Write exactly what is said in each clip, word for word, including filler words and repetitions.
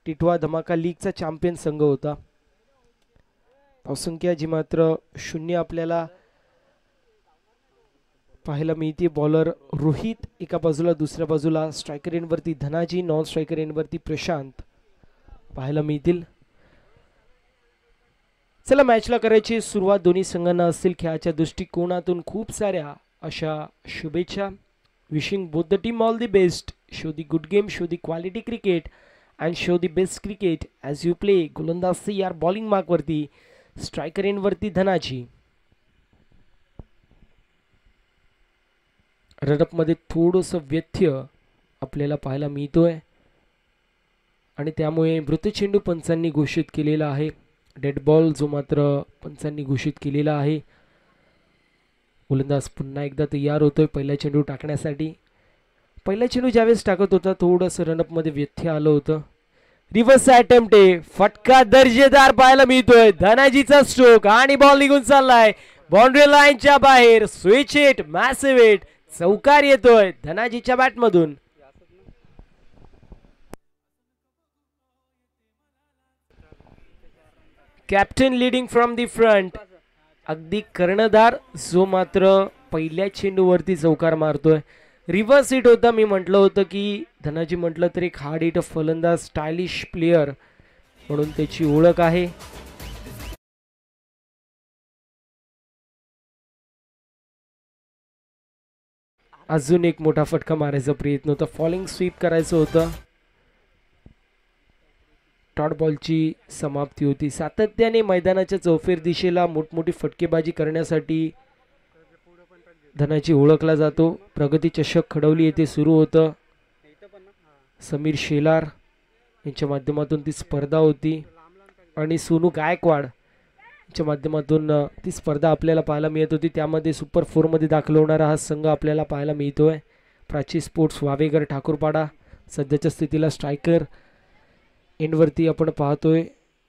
टिटवा धमाका लीगचा चॅम्पियन संघ होता. धावसंख्या जी मात्र शून्य आपल्याला पाहायला मिळते. बॉलर रोहित एका बाजूला, दुसऱ्या बाजूला स्ट्रायकर एंडवरती धनाजी, नॉन स्ट्रायकर एंडवरती प्रशांत पाहायला मिळतील. चला मॅचला करायची सुरुवात. दोन्ही संघांना असतील खेळाच्या दृष्टिकोनातून खूप साऱ्या अशा शुभेच्छा. Wishing both the team all the best. Show the good game, show the quality cricket and show the best cricket as you play. गोलंदाज यार बॉलिंग मार्कवरती, स्ट्रायकर एंडवरती धनाजी. रनअपमध्ये थोडंसं व्यत्यय आपल्याला पाहायला मिळतोय आणि त्यामुळे मृत चेंडू पंचांनी घोषित केलेला आहे. डेड बॉल जो मात्र पंचांनी घोषित केलेला आहे. गोलंदाज पुन्हा एकदा तयार होतोय पहिला चेंडू टाकण्यासाठी. पहिला चेंडू ज्यावेळेस टाकत होता थोडंसं रनअपमध्ये व्यत्यय आलं होतं. रिव्हर्स अटेम्प्ट आहे, फटका दर्जेदार पाहायला मिळतोय. धनाजीचा स्ट्रोक आणि बॉल निघून चाललाय बाउंड्री लाईनच्या बाहेर. स्विच हिट, मॅसिव्ह हिट, चौकार येतोय धनाजीच्या बॅटमधून. Captain leading from the front. अगदी कर्णधार जो मात्र पहिल्या चेंडूवरती चौकार मारतोय. रिव्हर्स हिट होता. मी म्हटलं होतं की धनाजी म्हटलं तर एक हार्ड हिट फलंदाज, स्टायलिश प्लेयर म्हणून त्याची ओळख आहे. अजून एक मोठा फटका मारायचा प्रयत्न होता. फॉलिंग स्वीप करायचं होतं. डॉट बॉलची समाप्ती होती. सातत्याने मैदानाच्या चौफेर दिशेला मोठमोठी फटकेबाजी करण्यासाठी धनाजी ओळखला जातो. प्रगती चषक खडवली येथे सुरू होतं. समीर शेलार यांच्या माध्यमातून ती स्पर्धा होती आणि सोनू गायकवाड यांच्या माध्यमातून ती स्पर्धा आपल्याला पाहायला मिळत होती. त्यामध्ये सुपर फोरमध्ये दाखल होणारा हा संघ आपल्याला पाहायला मिळतोय. प्राची स्पोर्ट्स वावेगर ठाकूरपाडा. सध्याच्या स्थितीला स्ट्रायकर एंडवरती आपण पाहतोय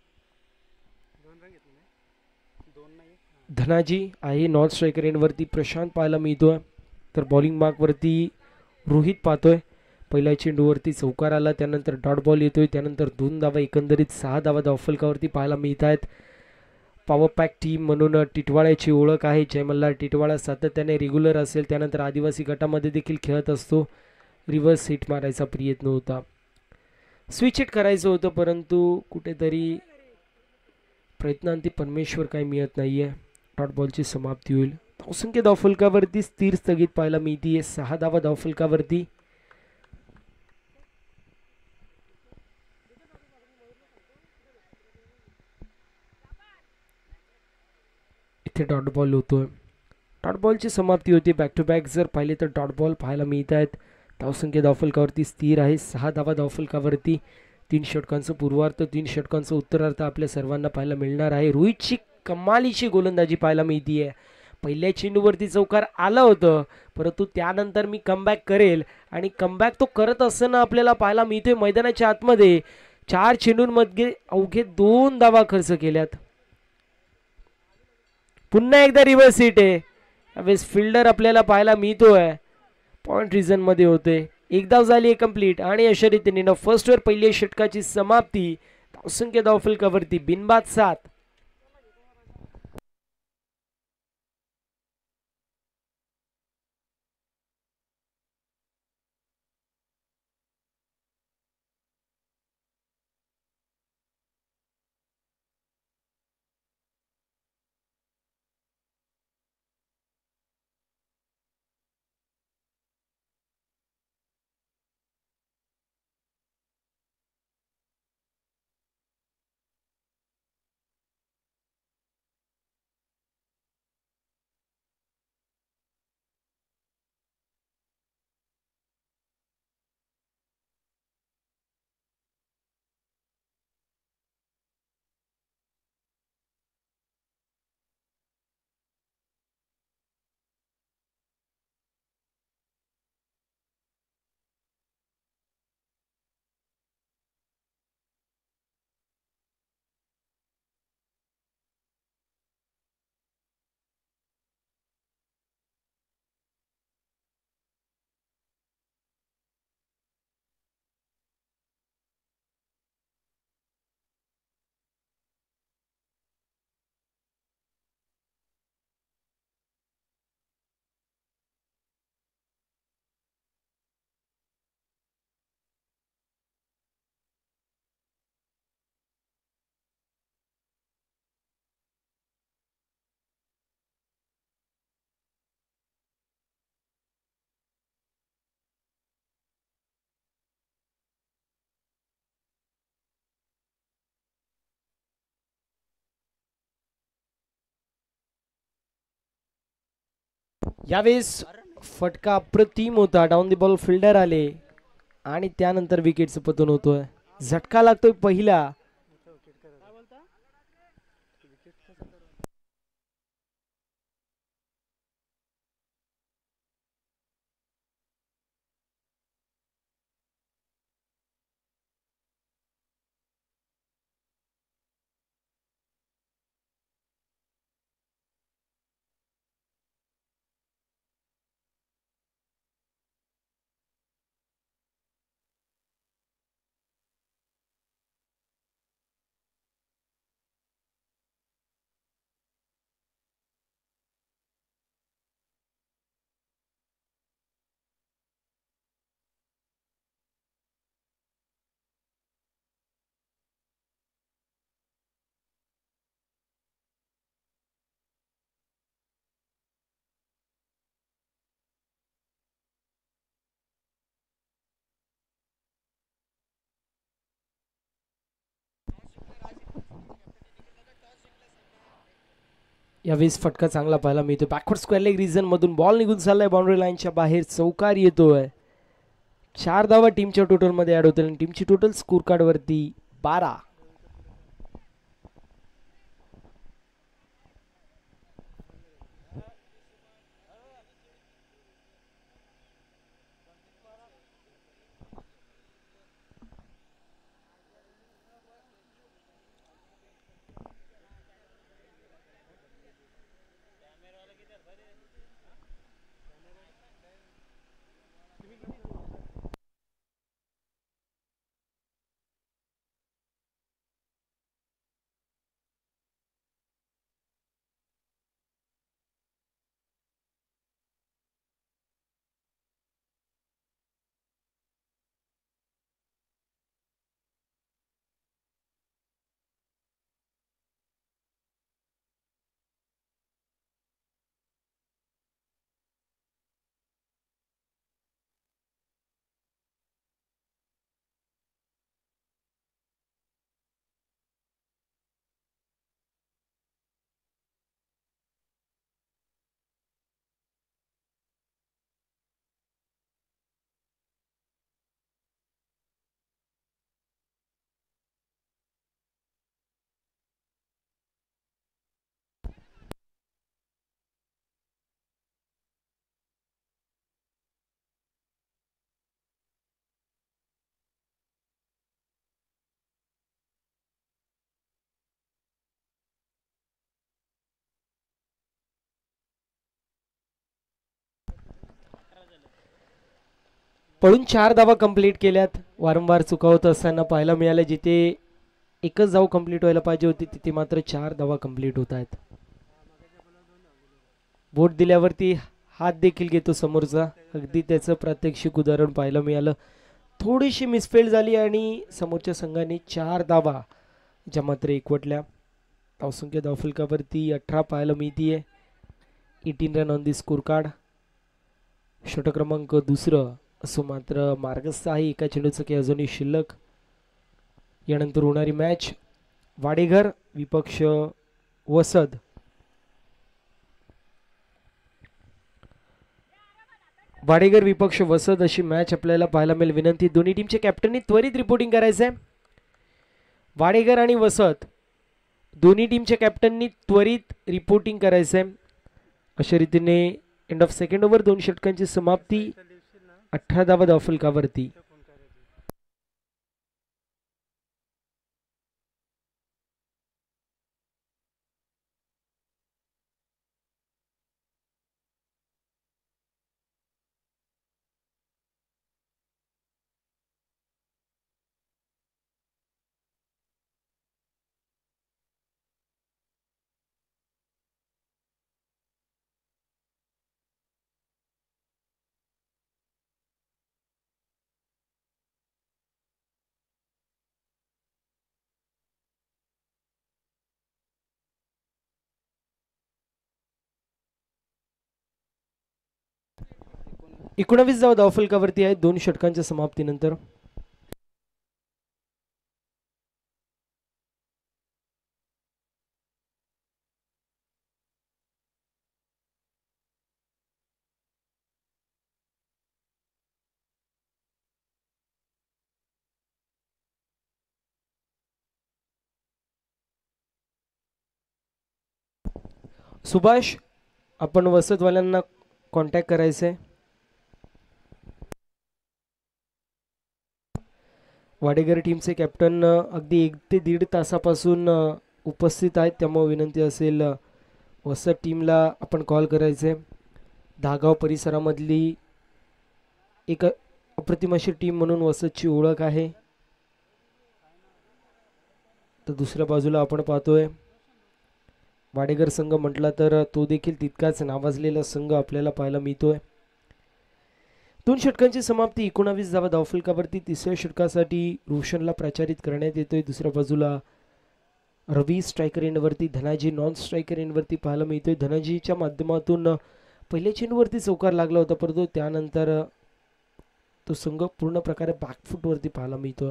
धनाजी आहे. नॉन स्ट्रायकर एंडवरती प्रशांत पाहायला मिळतोय. तर बॉलिंग मार्कवरती रोहित पाहतोय. पहिल्या चेंडूवरती चौकार आला, त्यानंतर डॉट बॉल येतोय, त्यानंतर दोन धावा, एकंदरीत सहा धावा धावफलकावरती पाहायला मिळत आहेत. पॉवर पॅक टीम म्हणून टिटवाळ्याची ओळख आहे. जयमल्लाल टिटवाळा सातत्याने रेग्युलर असेल. त्यानंतर आदिवासी गटामध्ये देखील खेळत असतो. रिव्हर्स हिट मारायचा प्रयत्न होता. स्विच हिट करायचं होतं परंतु कुठेतरी प्रयत्नांती परमेश्वर काही मिळत नाहीये. डॉट बॉलची समाप्ती होईल. धावसंख्या धावफलकावरती स्थिर स्थगित पाहायला मिळतीये. सहा धावा धावफलकावरती. इथे डॉट बॉल होतोय. डॉट बॉलची समाप्ती होती. बॅक टू बॅक जर पाहिले तर डॉट बॉल पाहायला मिळत आहेत. धावसंख्या धावफलकावरती स्थिर आहे. सहा धावा धावफलकावरती. तीन षटकांचं पूर्वार्ध, तीन षटकांचं उत्तरार्ध आपल्या सर्वांना पाहायला मिळणार आहे. रोहितची कमालीची गोलंदाजी पाहायला मिळतीये. पहिल्या चेंडूवरती चौकार आलं होतं परंतु त्यानंतर मी कमबॅक करेल आणि कमबॅक तो करत असताना आपल्याला पाहायला मिळतोय. मैदानाच्या आतमध्ये चार चेंडूंमध्ये अवघे दोन धावा खर्च केल्यात. पुन्हा एकदा रिव्हर्स हिट आहे. यावेळेस फिल्डर आपल्याला पाहायला मिळतोय पॉइंट रिझन मध्ये होते. एक धाव झाली कंप्लीट आणि अशा रीतीने फर्स्ट ओव्हर पहिल्या षटकाची समाप्ती. धावसंख्या धावफलकावरती बिनबाद सात. यावेळेस फटका अप्रतिम होता. डाऊन द बॉल फिल्डर आले आणि त्यानंतर विकेटचं पतन होतोय. झटका लागतोय पहिला. यावेळेस फटका चांगला पाहायला मिळतो. बॅकवर्ड स्क्वेअर लेग रिजन मधून बॉल निघून चाललाय बाउंड्री लाईनच्या बाहेर. चौकार येतोय. चार धावा टीमच्या टोटल मध्ये ऍड होतील आणि टीमची टोटल स्कोर कार्ड वरती बारा. पळून चार धावा कंप्लीट केल्यात. वारंवार चुका होत असताना पाहायला मिळालं. जिथे एकच धाव कंप्लीट व्हायला पाहिजे होती तिथे मात्र चार धावा कंप्लीट होत आहेत. बोट दिल्यावरती हात देखील घेतो समोरचा. अगदी त्याचं प्रात्यक्षिक उदाहरण पाहायला मिळालं. थोडीशी मिसफेल झाली आणि समोरच्या संघाने चार धावा ज्या मात्र एकवटल्या. धावसंख्या धावफलकावरती अठरा पाहायला मिळतीये. Eighteen run on the score card. षटक क्रमांक दुसरं असो मात्र मार्गस्थ आहे. एका चेंडूचं काही अजूनही शिल्लक. यानंतर होणारी मॅच वाडेघर विपक्ष वसद. वाडेघर विपक्ष वसद अशी मॅच आपल्याला पाहायला मिळेल. विनंती दोन्ही टीमच्या कॅप्टननी त्वरित रिपोर्टिंग करायचंय. वाडेघर आणि वसद दोन्ही टीमच्या कॅप्टननी त्वरित रिपोर्टिंग करायचंय. अशा रीतीने एंड ऑफ सेकंड ओव्हर दोन षटकांची समाप्ती. अठरा धावा धावफलकावरती. एकोणावीस धावा धावफलकावरती आहेत दोन षटकांच्या समाप्तीनंतर. सुभाष, आपण वसतवाल्यांना कॉन्टॅक्ट करायचं आहे. वाडेकर टीमचे कॅप्टन अगदी एक ते दीड तासापासून उपस्थित आहेत, त्यामुळे विनंती असेल वसत टीमला आपण कॉल करायचे. दहागाव परिसरामधली एक अप्रतिम अशी टीम म्हणून वसतची ओळख आहे. तर दुसऱ्या बाजूला आपण पाहतोय वाडेकर संघ म्हटला तर तो देखील तितकाच नावाजलेला संघ आपल्याला पाहायला मिळतोय. दोन षटकांची समाप्ती, एकोणावीस धावा धावफलकावरती. तिसऱ्या षटकासाठी रोशनला प्रचारित करण्यात येतोय. दुसऱ्या बाजूला रवी स्ट्रायकर एंडवरती, धनाजी नॉन स्ट्रायकर एंडवरती पाहायला मिळतोय. धनाजीच्या माध्यमातून पहिल्या चेंडूवरती चौकार लागला होता, परंतु त्यानंतर तो संघ पूर्ण प्रकारे बॅकफूटवरती पाहायला मिळतोय.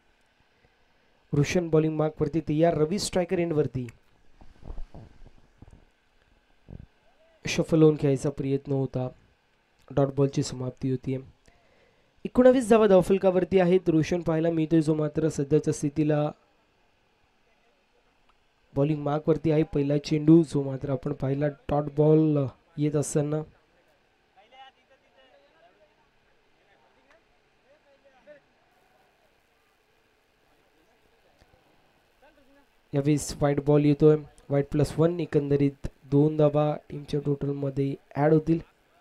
रोशन बॉलिंग मार्कवरती तयार. रवी स्ट्रायकर एंडवरती शफल होऊन खेळायचा प्रयत्न होता. डॉट बॉलची समाप्ती होती. एकोणावीस धावा धावफलकावरती आहेत. रोशन पाहायला मिळतोय जो मात्र सध्याच्या स्थितीला बॉलिंग मार्कवरती आहे. पहिला चेंडू जो मात्र आपण पाहिला डॉट बॉल येत असताना यावेळेस व्हाईट बॉल येतोय. व्हाईट प्लस वन, एकंदरीत दोन धावा टीमच्या टोटलमध्ये ॲड होतील.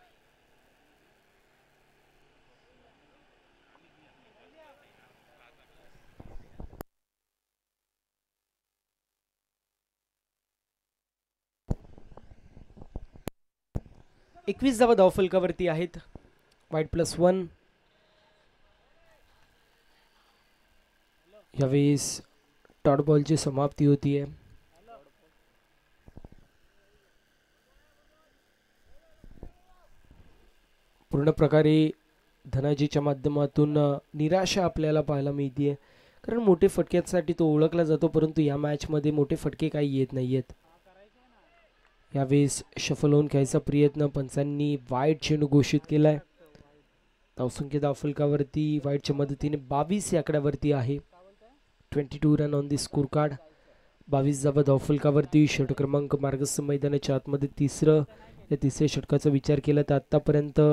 एकवीस धावा धावफलकावरती आहेत. White plus one. यावेळेस डॉट बॉलची समाप्ती होतीये. पूर्ण प्रकारे धनाजीच्या माध्यमातून निराशा आपल्याला पाहायला मिळते, कारण मोठे फटक्यांसाठी तो ओळखला जातो, परंतु या मॅचमध्ये मोठे फटके काही येत नाही आहेत. यावेळेस शफल होऊन खेळायचा प्रयत्न, पंचांनी वाईट चेंडू घोषित केलाय. धावसंख्या धावफलकावरती वाईटच्या मदतीने बावीस या आकड्यावरती आहे. Twenty two run on the score card. बावीस धावा धावफलकावरती. षटक क्रमांक मार्गस्थ मैदानाच्या आतमध्ये तिसरं. या तिसऱ्या षटकाचा विचार केला तर आतापर्यंत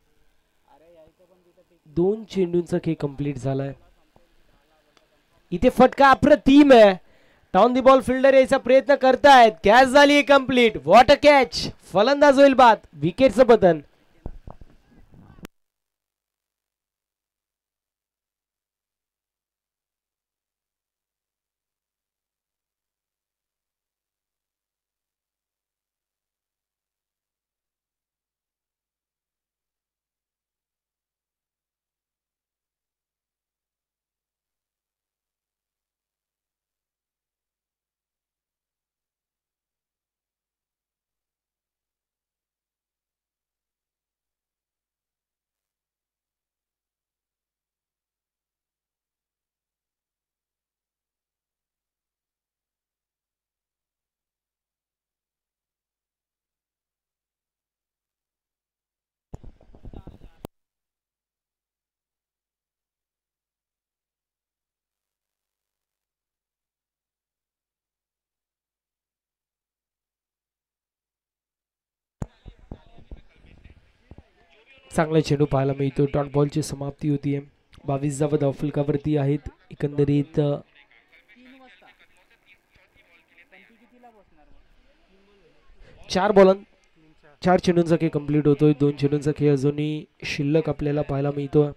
दोन चेंडूंचा खेळ कंप्लीट झालाय. इथे फटका अप्रतिम आहे. डाऊन दी बॉल फिल्डर यायचा प्रयत्न करतायत. कॅच झाली कंप्लीट. What a catch. फलंदाज होईल बाद. विकेटचं पतन. चांगला चेंडू पाहायला मिळतो. डॉट बॉलची समाप्ती होतीये. बावीस धावा धावफलकावरती आहेत. एकंदरीत चार बॉल चार चेंडूंचा खेळ कंप्लीट होतोय. दोन चेंडूंचा खेळ अजूनही शिल्लक आपल्याला पाहायला मिळतोय.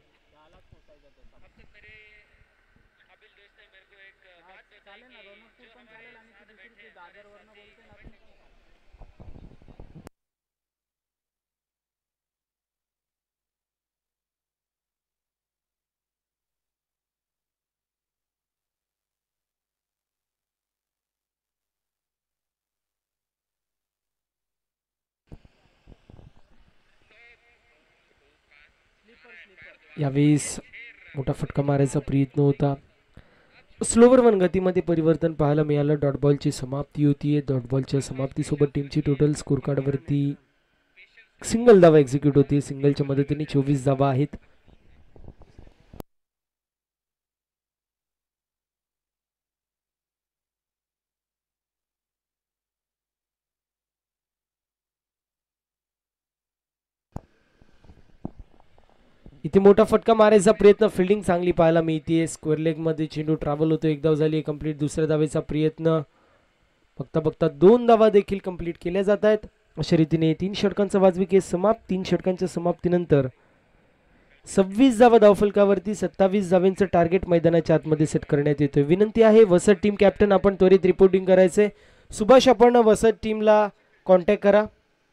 यावेळेस मोठा फटका मारायचा प्रयत्न होता. स्लोवर वन गतीमध्ये परिवर्तन पाहायला मिळालं. डॉट बॉलची समाप्ती होतीये. डॉट बॉलच्या समाप्तीसोबत टीमची टोटल स्कोर कार्डवरती सिंगल धावा एक्झिक्यूट होती. सिंगलच्या मदतीने चोवीस धावा आहेत. इथे मोठा फटका मारायचा प्रयत्न, फिल्डिंग चांगली पाहायला मिळते. स्क्वेअर लेग मध्ये चेंडू ट्रॅव्हल होतो. एक धाव झाली कंप्लीट. दुसऱ्या धावेचा प्रयत्न, बघता बघता दोन धावा देखील कंप्लीट केल्या जात आहेत. अशा रीतीने तीन षटकांचा वाजवी केस समाप्त. तीन षटकांच्या समाप्तीनंतर सव्वीस धावा धावफलकावरती. सत्तावीस धाव्यांचं टार्गेट मैदानाच्या आतमध्ये सेट करण्यात येतोय. विनंती आहे वसत टीम कॅप्टन आपण त्वरित रिपोर्टिंग करायचंय. सुभाष आपण वसत टीमला कॉन्टॅक्ट करा.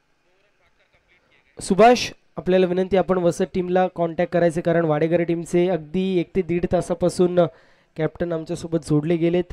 सुभाष आपल्याला विनंती, आपण वसत टीमला कॉन्टॅक्ट करायचे, कारण वाडेकर टीमचे अगदी एक ते दीड तासापासून कॅप्टन आमच्यासोबत जोडले गेलेत.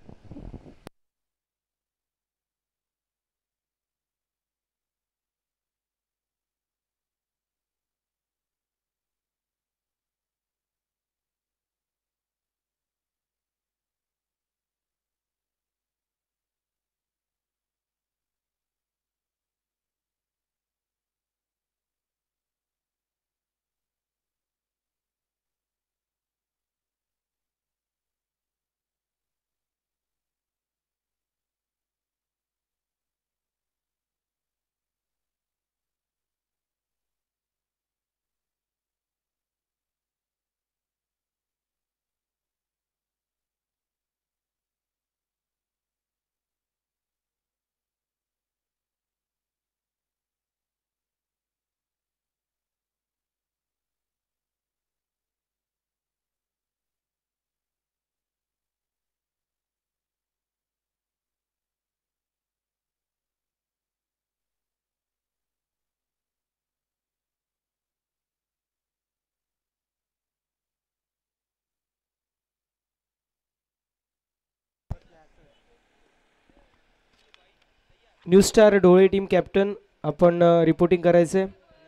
New star Dhole team captain आपण रिपोर्टिंग करायचंय.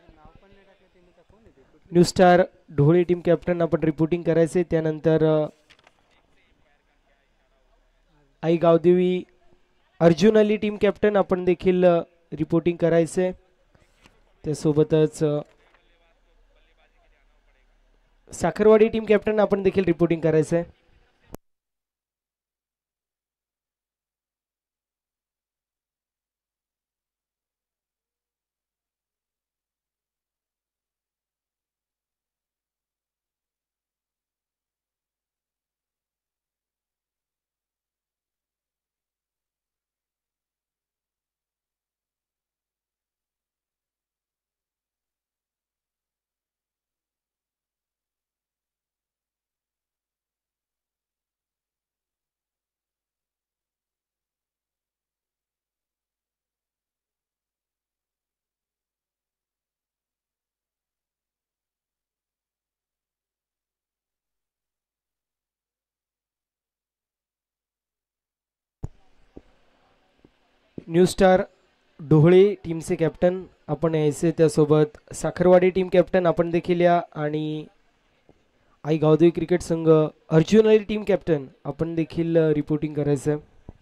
New star Dhole team captain आपण रिपोर्टिंग करायचे. त्यानंतर आई गावदेवी अर्जुन अली टीम कॅप्टन आपण देखील रिपोर्टिंग करायचे. त्यासोबतच साखरवाडी टीम कॅप्टन आपण देखील रिपोर्टिंग करायचंय. न्यू स्टार ढोळे टीमचे कॅप्टन आपण यायचे. त्यासोबत साखरवाडी टीम कॅप्टन आपण देखील या. आणि आई गावदेवी क्रिकेट संघ अर्जुन अली टीम कॅप्टन आपण देखील रिपोर्टिंग करायचं.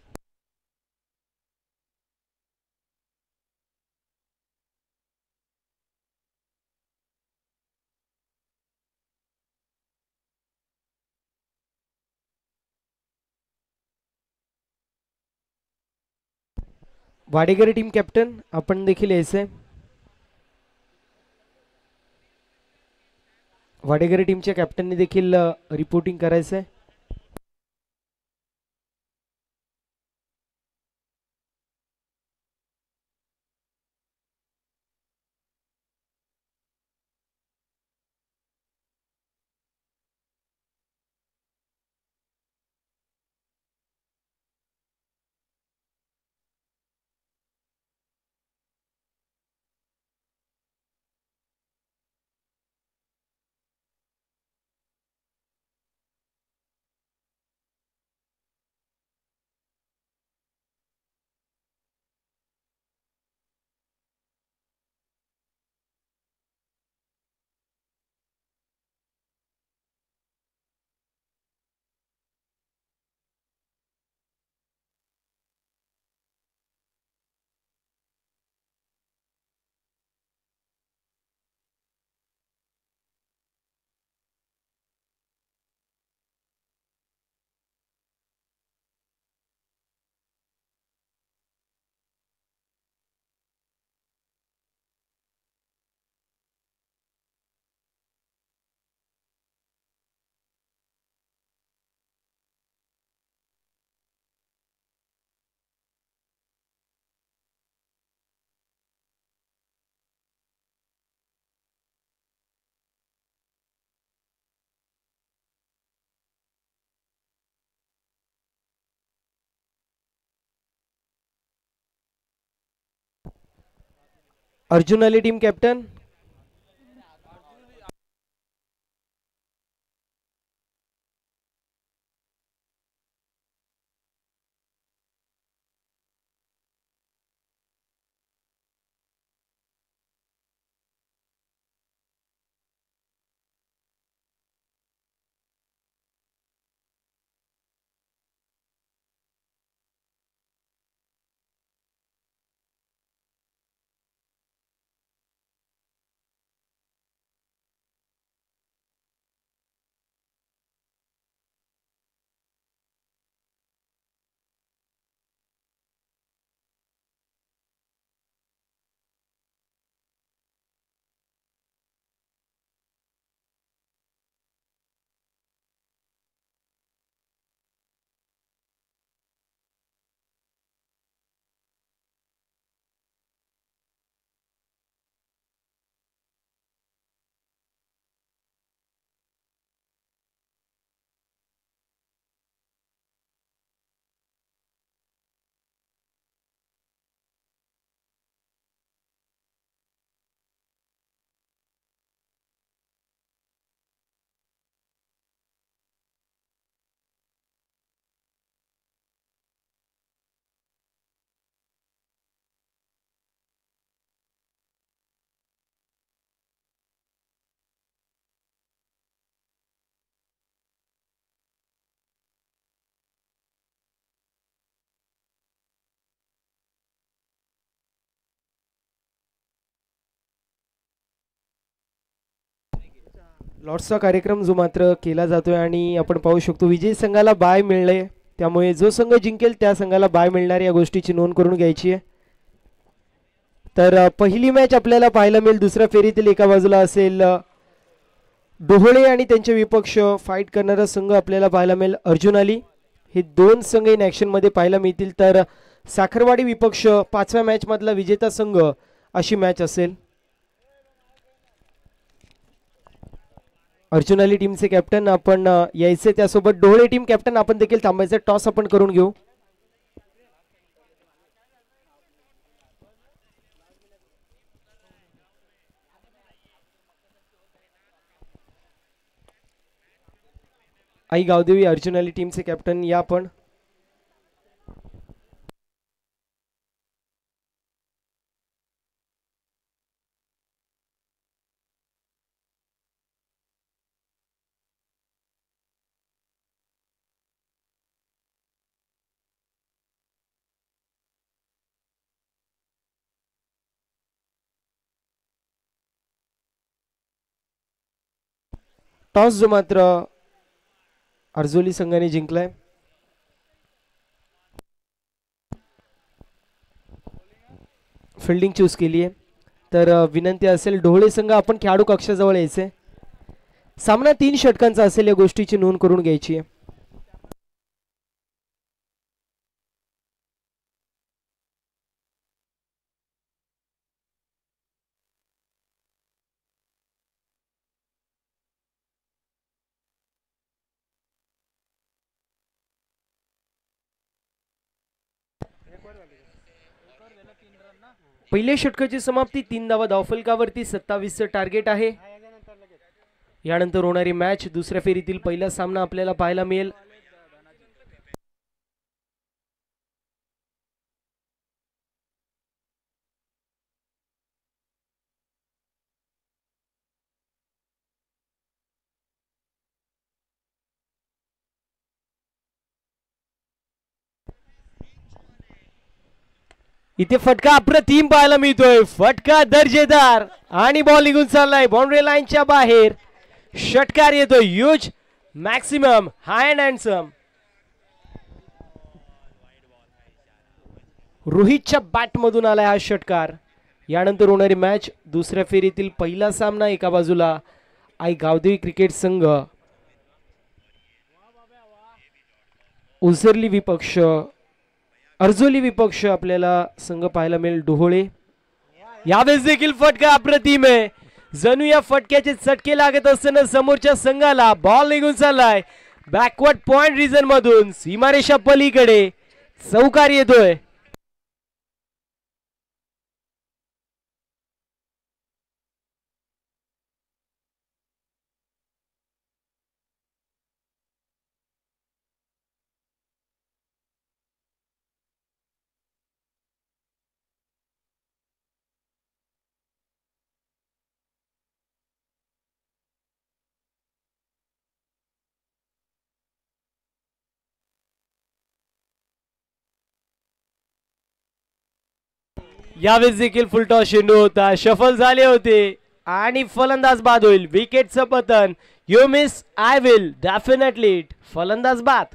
वाडेकर टीम कॅप्टन आपण देखील यायचंय. वाडेकर टीमच्या कॅप्टनने देखील रिपोर्टिंग करायचंय. Arjun Ali team captain. लॉर्ड्सचा कार्यक्रम जो मात्र केला जातोय आणि आपण पाहू शकतो विजयी संघाला बाय मिळले, त्यामुळे जो संघ जिंकेल त्या संघाला बाय मिळणार या गोष्टीची नोंद करून घ्यायची आहे. तर पहिली मॅच आपल्याला पाहायला मिळेल दुसऱ्या फेरीतील. एका बाजूला असेल डोहळे आणि त्यांचे विपक्ष फाईट करणारा संघ आपल्याला पाहायला मिळेल अर्जुन अली. हे दोन संघ इन ॲक्शन मध्ये पाहायला मिळतील. तर साखरवाडी विपक्ष पाचव्या मॅच मधला विजेता संघ अशी मॅच असेल. अर्जुन अली टीमचे कॅप्टन आपण यायचे, त्यासोबत डोहळे टीम कॅप्टन आपण देखील थांबायचे. टॉस आपण करून घेऊ. आई गावदेवी अर्जुन अली टीमचे कॅप्टन या आपण. टॉस जो मात्र अर्जुली संघाने जिंकलाय. फिल्डिंग चूज केली आहे. तर विनंती असेल ढोळे संघ आपण खेळाडू कक्षाजवळ यायचे. सामना तीन षटकांचा असेल या गोष्टीची नोंद करून घ्यायची आहे. पहिल्या षटकाची समाप्ती तीन धावा धावफलकावरती. सत्तावीसचं टार्गेट आहे. यानंतर होणारी मॅच दुसऱ्या फेरीतील पहिला सामना आपल्याला पाहायला मिळेल. इथे फटका अप्रतिम पाहायला मिळतोय. फटका दर्जेदार आणि बॉल निघून चाललाय बाउंड्री लाईनच्या बाहेर. षटकार येतोय huge maximum high and handsome. रोहितच्या बॅट मधून आलाय हा षटकार. यानंतर होणारी मॅच दुसऱ्या फेरीतील पहिला सामना. एका बाजूला आई गावदेवी क्रिकेट संघ उजरली विपक्ष अर्जोली विपक्ष आपल्याला संघ पाहायला मिळेल डोहळे. यावेळेस देखील फटका अप्रतिम आहे. जणू या फटक्याचे चटके लागत असताना समोरच्या संघाला बॉल निघून चाललाय बॅकवर्ड पॉइंट रिजन मधून सीमारेषा पलीकडे. चौकार येतोय. यावेळेस देखील फुलटॉस चेंडू होता, शफल झाले होते आणि फलंदाज बाद होईल. विकेटचं पतन. You miss I will definitely. फलंदाज बाद.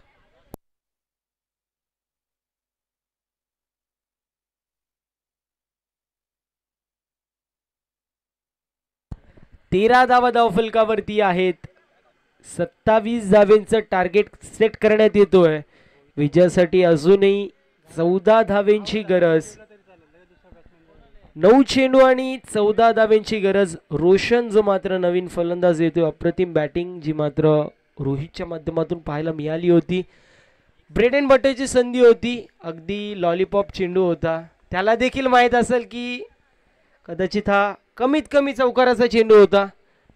तेरा धावा धावफलकावरती आहेत. सत्तावीस धावेंचं टार्गेट सेट करण्यात येतोय. विजयासाठी अजूनही चौदा धावेंची गरज. नऊ चेंडू आणि चौदा धावेंची गरज. रोशन जो मात्र नवीन फलंदाज येतोय, अप्रतिम बॅटिंग जी मात्र रोहितच्या माध्यमातून पाहायला मिळाली होती. ब्रेड अँड बटरची संधी होती, अगदी लॉलीपॉप चेंडू होता. त्याला देखील माहीत असेल की कदाचित हा कमीत कमी चौकाराचा चेंडू होता,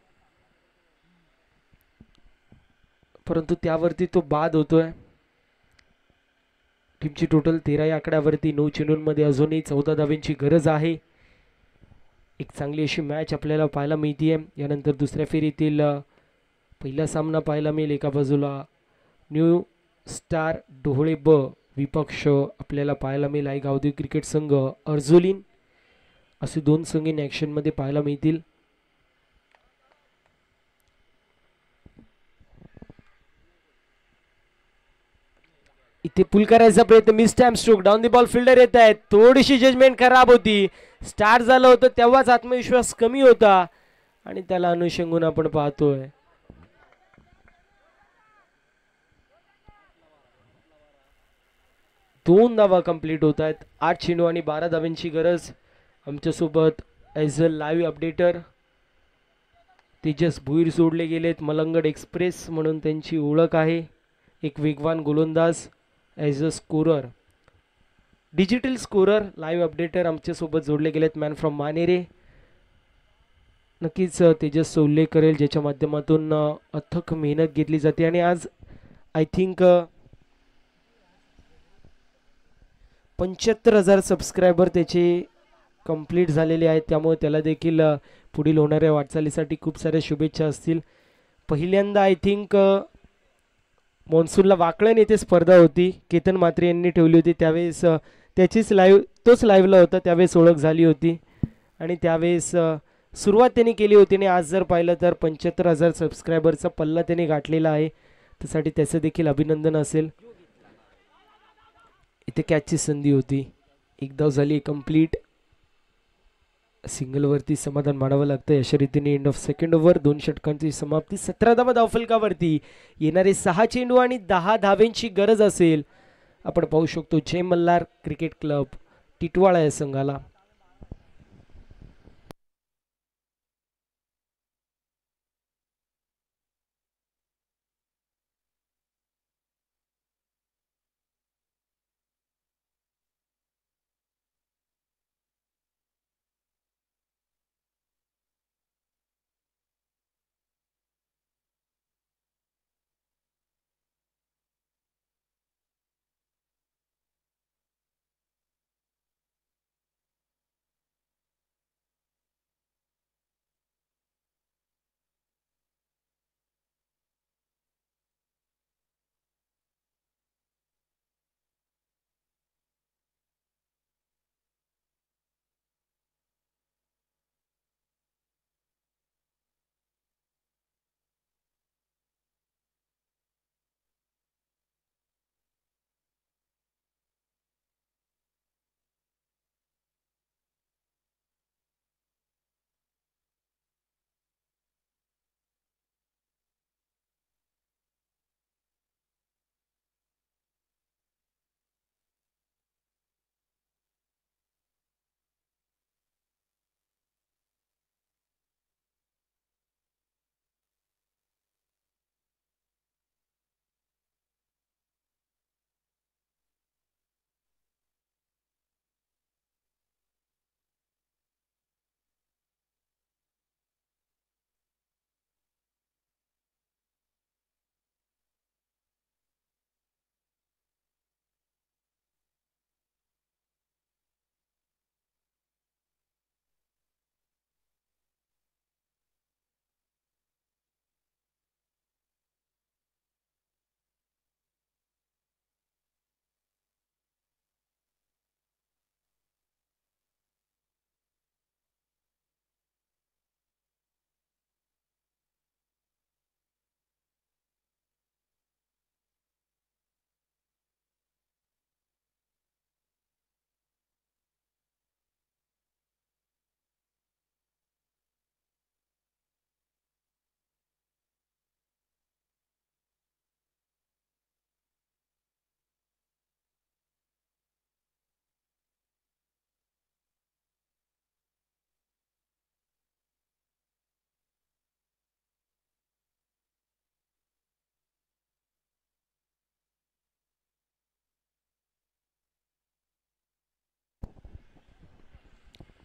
परंतु त्यावरती तो बाद होतोय. टीमची टोटल तेरा या आकड्यावरती. नऊ चेंडूंमध्ये अजूनही चौदा धावेंची गरज आहे. एक चांगली अशी मॅच आपल्याला पाहायला मिळते. यानंतर दुसऱ्या फेरीतील पहिला सामना पाहायला मिळेल. एका बाजूला न्यू स्टार डोहळे ब विपक्ष आपल्याला पाहायला मिळेल आहे गावदेवी क्रिकेट संघ अर्जुलीन. असे दोन संघ इन ॲक्शनमध्ये पाहायला मिळतील. इथे पुल करायचा प्रयत्न. Miss time stroke. Down the ball fielder येत आहेत. थोडीशी जजमेंट खराब होती. स्टार्ट झालं होतं तेव्हाच आत्मविश्वास कमी होता आणि त्याला अनुषंगून आपण पाहतोय. दोन धावा कंप्लीट होत आहेत. आठ चेंडू आणि बारा धाव्यांची गरज. आमच्यासोबत as a live updater Tejas Bhuir जोडले गेलेत. मलंगड एक्सप्रेस म्हणून त्यांची ओळख आहे. एक वेगवान गोलंदाज as a scorer, digital scorer, live updater आमच्यासोबत जोडले गेलेत. Man from Manere. नक्कीच तेजसचा उल्लेख करेल, ज्याच्या माध्यमातून अथक मेहनत घेतली जाते आणि आज आय थिंक पंच्याहत्तर हजार सबस्क्रायबर त्याचे कंप्लीट झालेले आहेत. त्यामुळे त्याला देखील पुढील होणाऱ्या वाटचालीसाठी खूप साऱ्या शुभेच्छा असतील. पहिल्यांदा आय थिंक मॉन्सूनला वाकळण येथे स्पर्धा होती, केतन म्हात्रे यांनी ठेवली होती. त्यावेळेस त्याचीच लाईव्ह तोच लाईव्हला होता. त्यावेळेस ओळख झाली होती आणि त्यावेळेस सुरुवात त्यांनी केली होती. आणि आज जर पाहिलं तर पंच्याहत्तर हजार सबस्क्रायबरचा पल्ला त्याने गाठलेला आहे. त्यासाठी त्याचं देखील अभिनंदन असेल. इथे कॅचची संधी होती, एक धाव झाली कंप्लीट. सिंगलवरती समाधान मानावं लागतं. अशा रीतीने एंड ऑफ सेकंड ओव्हर. दोन षटकांची समाप्ती. सतरा धावा धावफलकावरती. येणारे सहा चेंडू आणि दहा धावेंची गरज असेल. आपण पाहू शकतो जय मल्हार क्रिकेट क्लब टिटवाळा या संघाला.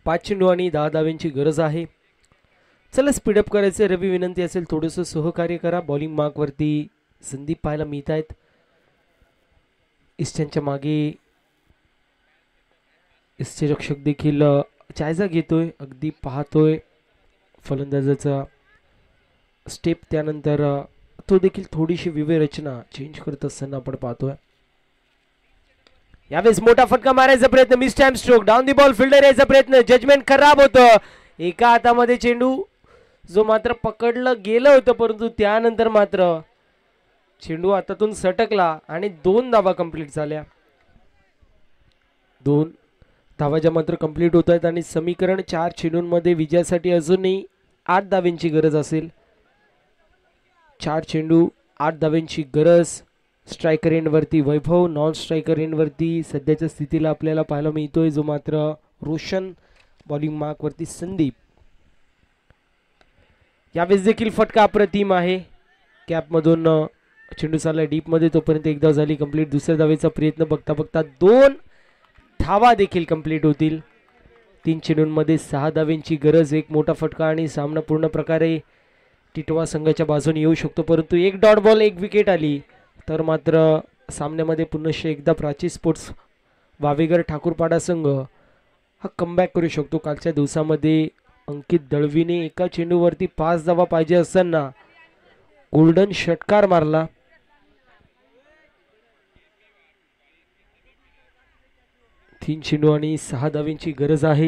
पाच चेंडू आणि दहा धाव्यांची गरज आहे. चला स्पीडअप करायचं रवी, विनंती असेल थोडंसं सहकार्य करा. बॉलिंग मार्कवरती संदीप पाहायला मिळत आहेत. ईस्टच्या मागे ईस्टचे रक्षक देखील जायजा घेतोय, अगदी पाहतोय फलंदाजाचा स्टेप. त्यानंतर तो देखील थोडीशी व्यूहरचना चेंज करत असताना आपण पाहतोय. यावेळेस मोठा फटका मारायचा प्रयत्न, miss time stroke, down the ball, fielder यायचा प्रयत्न, जजमेंट खराब होतं. एका हातामध्ये चेंडू जो मात्र पकडलं गेलं होतं, परंतु त्यानंतर मात्र चेंडू हातातून सटकला आणि दोन धावा कंप्लीट झाल्या. दोन धावा ज्या मात्र कंप्लीट होत आहेत आणि समीकरण चार चेंडूंमध्ये विजयासाठी अजूनही आठ धाव्यांची गरज असेल. चार चेंडू आठ धाव्यांची गरज. स्ट्रायकर एंडवरती वैभव, नॉन स्ट्रायकर एंडवरती सध्याच्या स्थितीला आपल्याला पाहायला मिळतोय जो मात्र रोशन, बॉलिंग मार्कवरती संदीप. यावेळेस देखील फटका अप्रतिम आहे. कॅपमधून चेंडू चालला डीपमध्ये, तोपर्यंत एक धाव झाली कंप्लीट. दुसऱ्या धावेचा प्रयत्न, बघता बघता दोन धावा देखील कंप्लीट होतील. तीन चेंडूंमध्ये सहा धाव्यांची गरज. एक मोठा फटका आणि सामना पूर्ण प्रकारे टिटवा संघाच्या बाजूने येऊ शकतो, परंतु एक डॉट बॉल एक विकेट आली तर मात्र सामन्यामध्ये पुनश्च एकदा प्राची स्पोर्ट्स वावेघर ठाकूरपाडा संघ हा कमबॅक करू शकतो. कालच्या दिवसामध्ये अंकित दळवीने एका चेंडूवरती पाच धावा पाहिजे असताना गोल्डन षटकार मारला. तीन चेंडू आणि सहा धाव्यांची गरज आहे.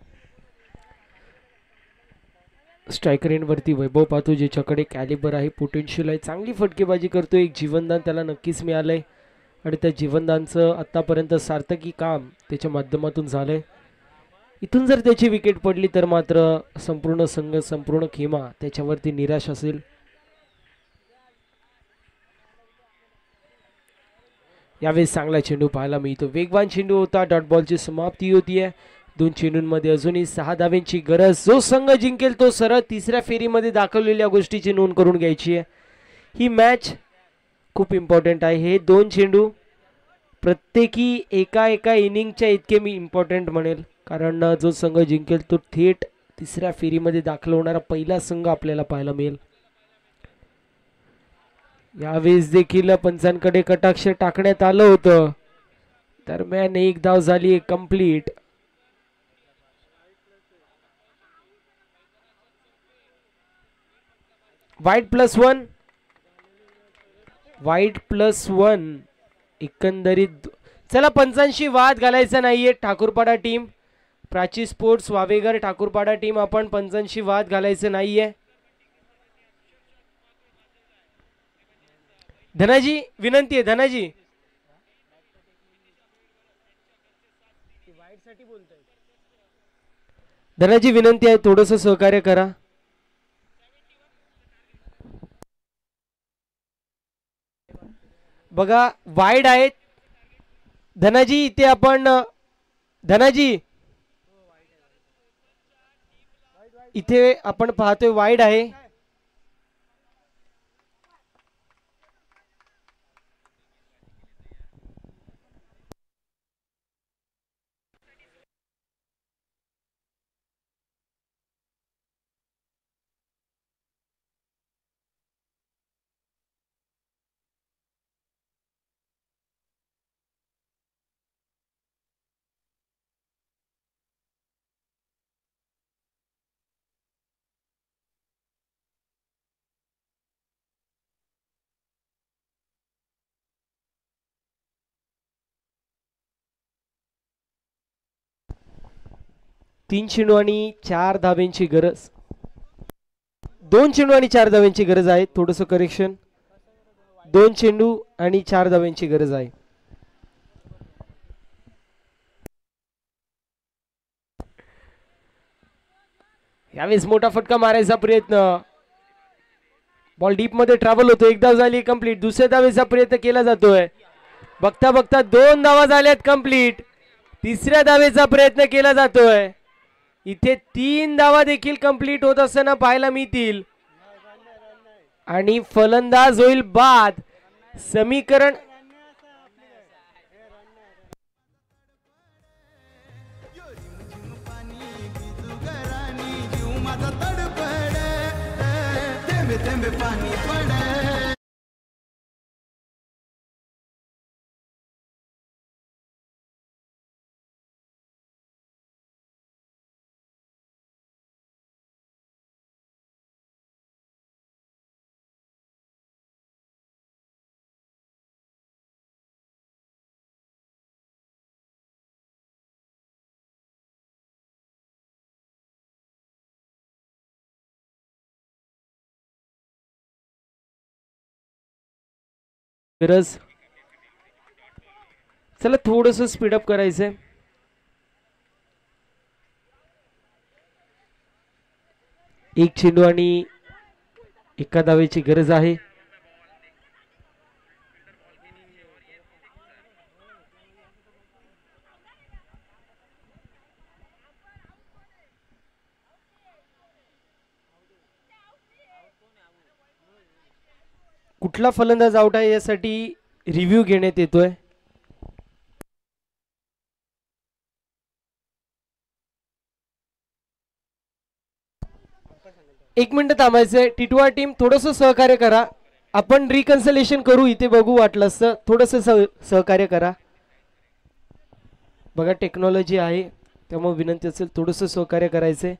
स्ट्रायकर एंडवरती वैभव पाहतो, ज्याच्याकडे कॅलिबर आहे, पोटेन्शियल आहे, चांगली फटकेबाजी करतो. एक जीवनदान त्याला नक्कीच मिळालंय आणि त्या जीवनदानचं आतापर्यंत सार्थकी काम त्याच्या माध्यमातून झालंय. इथून जर त्याची विकेट पडली तर मात्र संपूर्ण संघ, संपूर्ण खेमा त्याच्यावरती निराश असेल. यावेळेस चांगला चेंडू पाहायला मिळतो, वेगवान चेंडू होता. डॉट बॉलची समाप्ती होतीये. दोन चेंडूंमध्ये अजूनही सहा धाव्यांची गरज. जो संघ जिंकेल तो सरळ तिसऱ्या फेरीमध्ये दाखवलेल्या गोष्टीची नोंद करून घ्यायची आहे. ही मॅच खूप इम्पॉर्टंट आहे. हे दोन चेंडू प्रत्येकी एका एका इनिंगच्या इतके मी इम्पॉर्टंट म्हणेल, कारण जो संघ जिंकेल तो थेट तिसऱ्या फेरीमध्ये दाखल होणारा पहिला संघ आपल्याला पाहायला मिळेल. यावेळेस देखील पंचांकडे कटाक्ष टाकण्यात आलं होतं. दरम्यान एक धाव झाली complete. Wide plus one, wide plus one एकंदरीत. चला पंचांशी वाद घालायचा नाहीये. Thakurpada team, Prachi sports Vaveghar Thakurpada team, आपण पंचांशी वाद घालायचं नाहीये. धनाजी विनंती आहे, धनाजी धनाजी विनंती आहे, थोडंसं सहकार्य करा. बघा वाईड आहेत धनाजी, इथे आपण धनाजी इथे आपण पाहतोय वाईड आहे. तीन चेंडू आणि चार धाव्यांची गरज. दोन चेंडू आणि चार धाव्यांची गरज आहे. थोडंसं करेक्शन, दोन चेंडू आणि चार धाव्यांची गरज आहे. यावेळेस मोठा फटका मारायचा प्रयत्न, बॉल डीप मध्ये ट्रॅव्हल होतो. एक धाव झाली कंप्लीट. दुसऱ्या धावेचा प्रयत्न केला जातोय. बघता बघता दोन धावा झाल्यात कंप्लीट. तिसऱ्या धावेचा प्रयत्न केला जातोय. इथे तीन धावा देखील कंप्लीट होत असताना पाहायला मिळतील आणि फलंदाज होईल बाद. समीकरण गरज. चला थोडस स्पीडअप करायचंय. एक चेंडू आणि एका धावेची गरज आहे. कुठला फलंदाज आउट आहे यासाठी रिव्ह्यू घेण्यात येतोय. एक मिनिट थांबायचंय. टिटवा टीम थोडस सहकार्य करा. आपण रिकन्सलेशन करू इथे बघू वाटलं असतं. थोडस सहकार्य करा. बघा टेक्नॉलॉजी आहे त्यामुळे विनंती असेल थोडस सहकार्य करायचंय.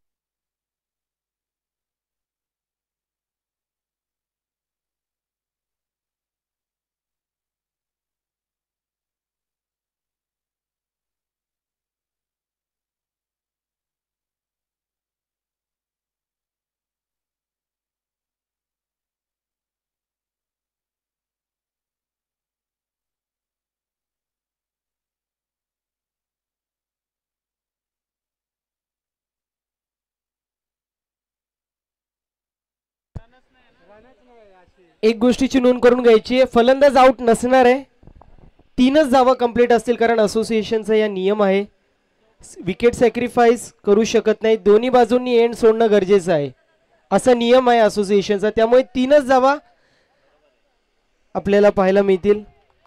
एक गोष्टीची नोंद करून घ्यायची आहे. फलंदाज आउट नसणार आहे. तीनच धावा कंप्लीट असतील कारण असोसिएशनचा या नियम आहे. विकेट सॅक्रिफाईस करू शकत नाही. दोन्ही बाजूंनी एंड सोडणं गरजेचं आहे असा नियम आहे असोसिएशनचा. त्यामुळे तीनच धावा आपल्याला पाहायला मिळतील.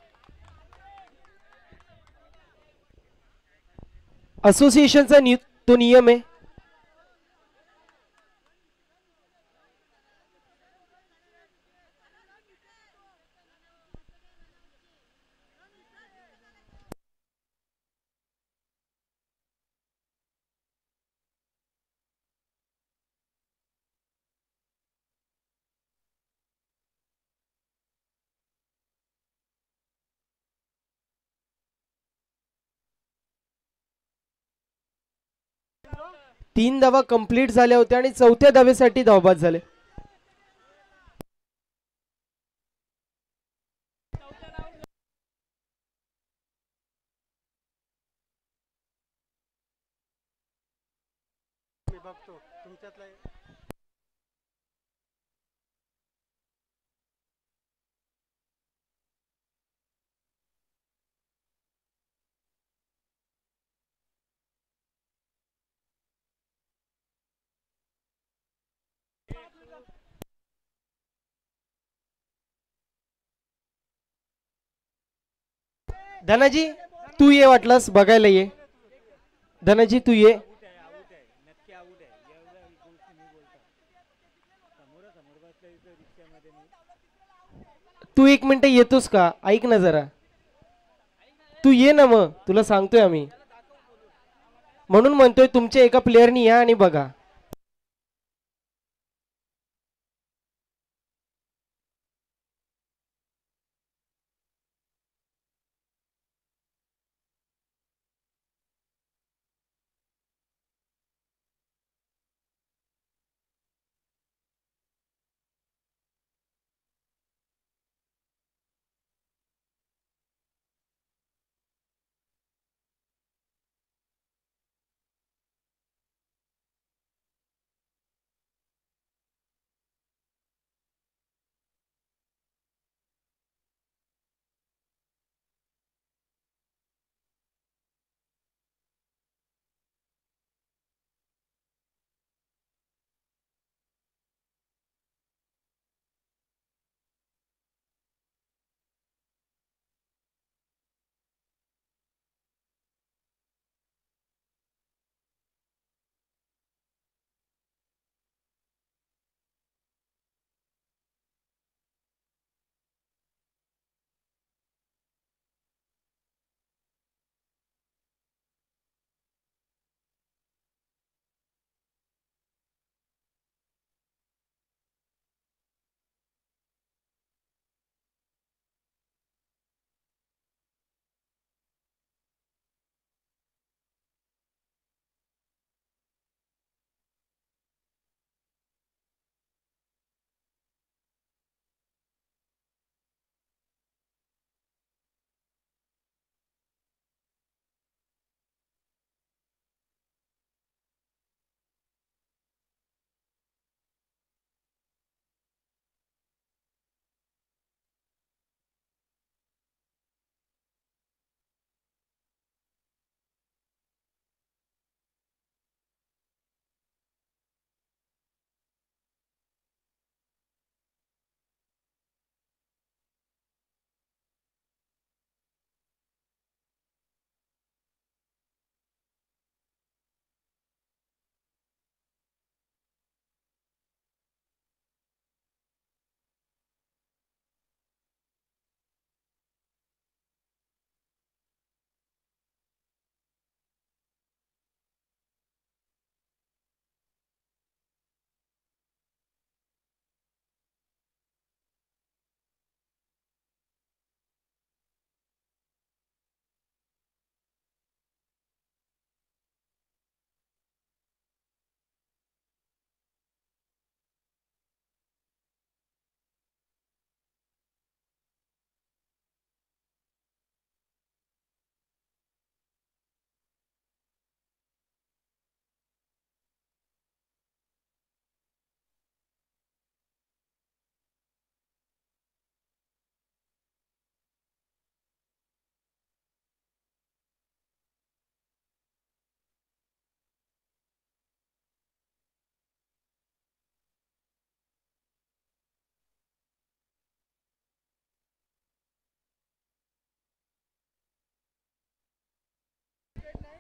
असोसिएशनचा नि तो नियम आहे. तीन धावा कंप्लीट झाल्या होत्या आणि चौथ्या धावेसाठी धावबाद झाले. धनाजी तू ये वाटलास बघायला ये. धनाजी तू ये. तू एक मिनिट येतोस का? ऐक ना जरा. तू ये ना मग तुला सांगतोय आम्ही. म्हणून म्हणतोय तुमच्या एका प्लेअरनी या आणि बघा.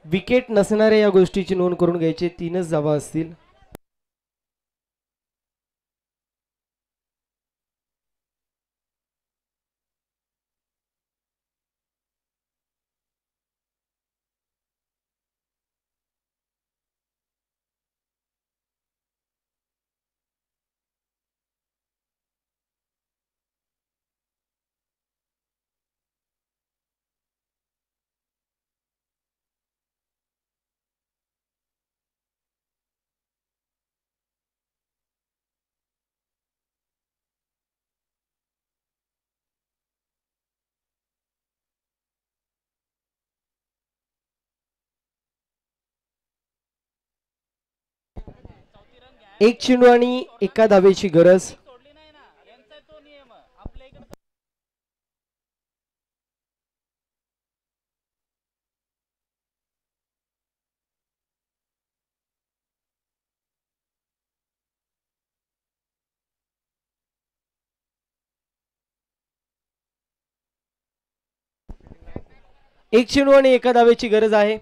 विकेट नसणाऱ्या या गोष्टीची नोंद करून घ्यायची. तीनच धावा असतील. एक चेंडू आणि एका धावेची गरज. एक चेंडू आणि एका धावेची गरज आहे.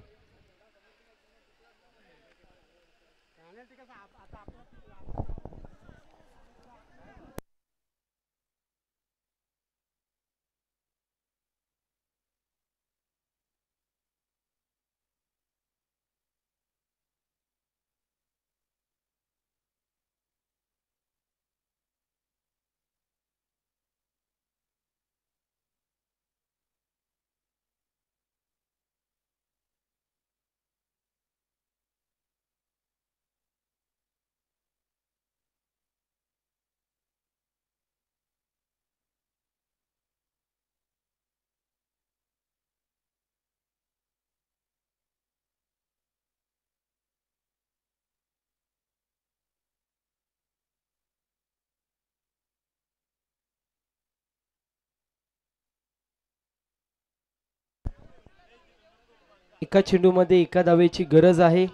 एका चेंडूमध्ये एका धावेची गरज आहे.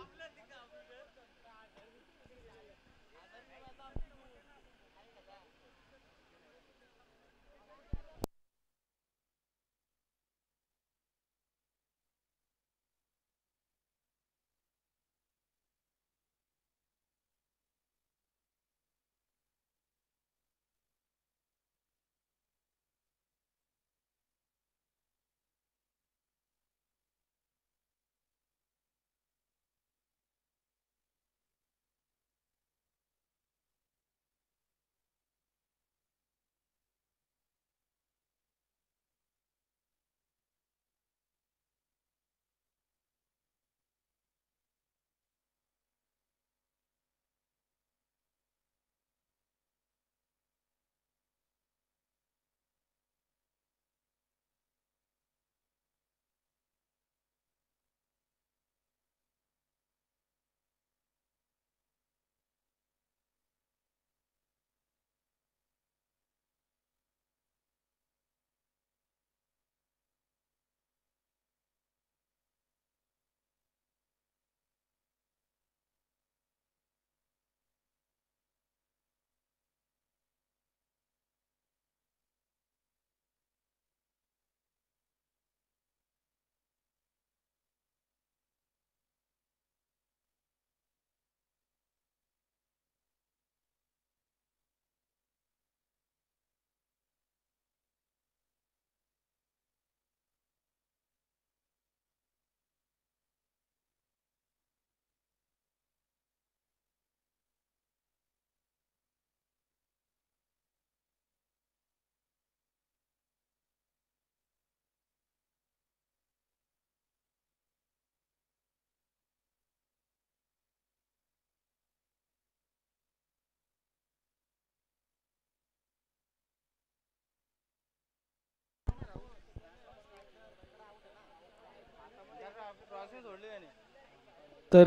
तर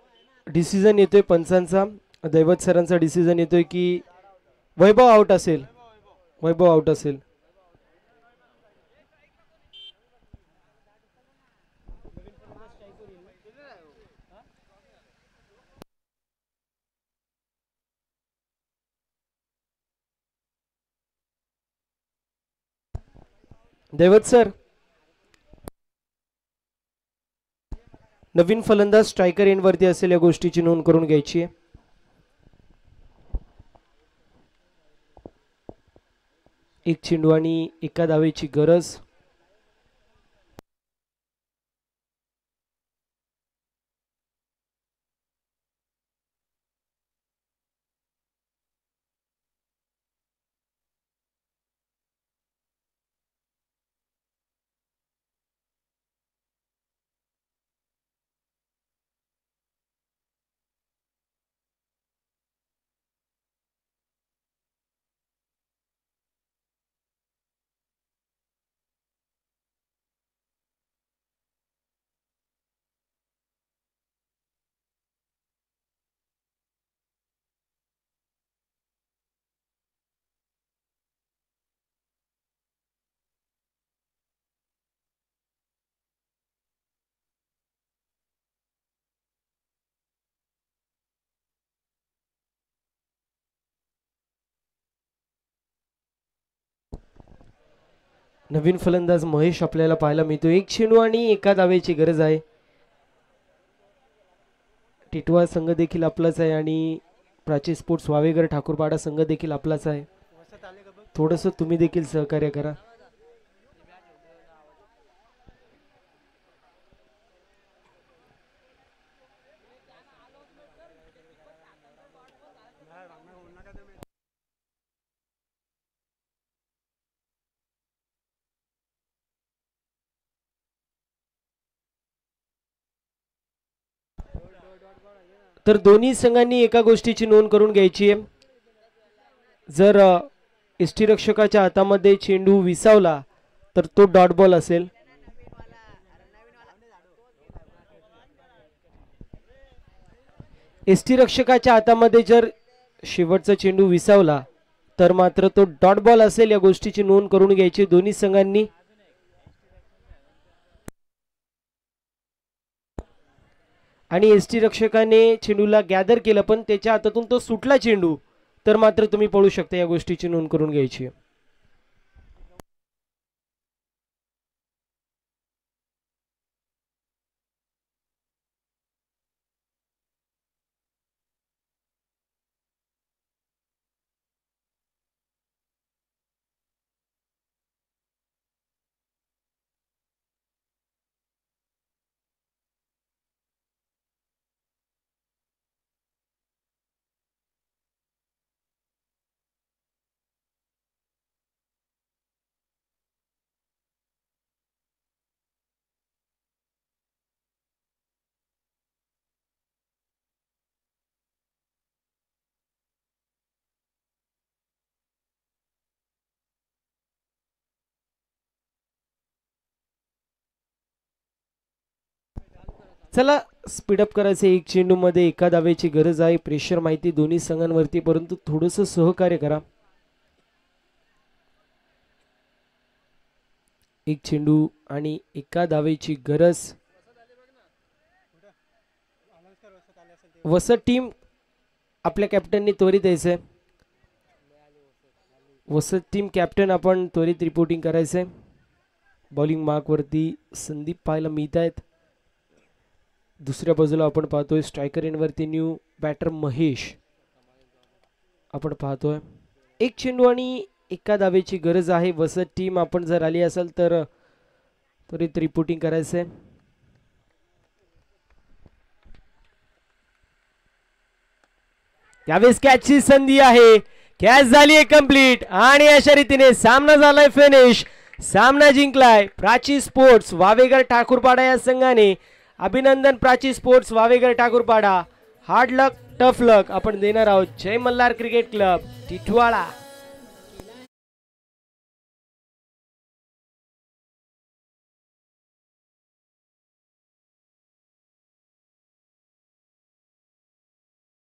डिसिजन येतोय पंचांचा. दैवत सरांचा डिसिजन येतोय की वैभव आउट असेल. वैभव आउट असेल. दैवत सर नवीन फलंदाज स्ट्रायकर एंड वरती असेल या गोष्टीची नोंद करून घ्यायची आहे. एक चेंडू आणि एका धावेची गरज. नवीन फलंदाज महेश आपल्याला पाहायला मिळतो. एक चेंडू आणि एका धावेची गरज आहे. टिटवा संघ देखील आपलाच आहे आणि प्राची स्पोर्ट्स वावेघर ठाकूरपाडा संघ देखील आपलाच आहे. थोडंसं तुम्ही देखील सहकार्य करा. तर दोन्ही संघांनी एका गोष्टीची नोंद करून घ्यायची आहे. जर यष्टीरक्षकाच्या हातामध्ये चेंडू विसावला तर तो डॉट बॉल असेल. यष्टीरक्षकाच्या हातामध्ये जर शेवटचा चेंडू विसावला तर मात्र तो डॉट बॉल असेल. या गोष्टीची नोंद करून घ्यायची दोन्ही संघांनी. आणि एसटी रक्षकाने चेंडूला गॅदर केलं पण त्याच्या हातातून तो सुटला चेंडू तर मात्र तुम्ही पळू शकता. या गोष्टीची नोंद करून घ्यायची. चला स्पीडअप करायचे. एक चेंडू मध्ये एका धावेची गरज आहे. प्रेशर माहिती दोन्ही संघांवरती परंतु थोडंसं सहकार्य करा. एक चेंडू आणि एका धावेची गरज. वसत टीम आपल्या कॅप्टननी त्वरित यायचंय. वसत टीम कॅप्टन आपण त्वरित रिपोर्टिंग करायचंय. बॉलिंग मार्क वरती संदीप पाहायला मिळत आहेत. दुसऱ्या बाजूला आपण पाहतोय स्ट्रायकर एंड वरती न्यू बॅटर महेश आपण पाहतोय. एक चेंडू आणि एका धावेची गरज आहे. वसत टीम आपण जर आली असेल तर त्वरित रिपोर्टिंग करायचंय. यावेळेस कॅचची संधी आहे. कॅच झाली आहे कंप्लीट आणि अशा रीतीने सामना झालाय फिनिश. सामना जिंकलाय प्राची स्पोर्ट्स वावेघर ठाकूरपाडा या संघाने. अभिनंदन Prachi sports Vaveghar Thakurpada. Hard luck tough luck आपण देणार आहोत. Jai Malhar cricket club Titwala.